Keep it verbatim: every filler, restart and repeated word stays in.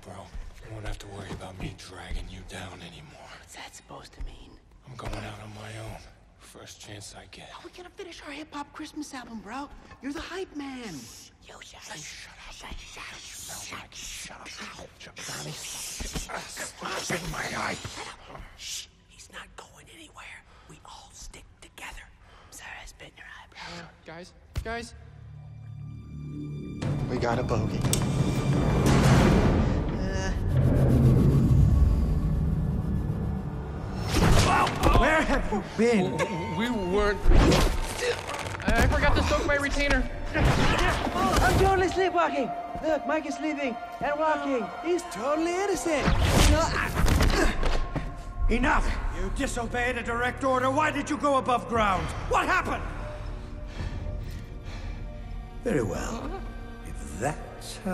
bro. You won't have to worry about me dragging you down anymore. What's that supposed to mean? I'm going out on my own. First chance I get. How are we gonna finish our hip-hop Christmas album, bro? You're the hype man. You shut up. Shut up. Shut up. Shut up. Shut up. Shut up. Johnny. In my eye. Shh. He's not going anywhere. We all stick together. I'm sorry I spit in your eye, bro. Uh, guys, guys. We got a bogey. Uh... Where have you been? We weren't. I forgot to soak my retainer. I'm totally sleepwalking. Look, Mike is sleeping and walking. He's totally innocent. Enough! You disobeyed a direct order. Why did you go above ground? What happened? Very well.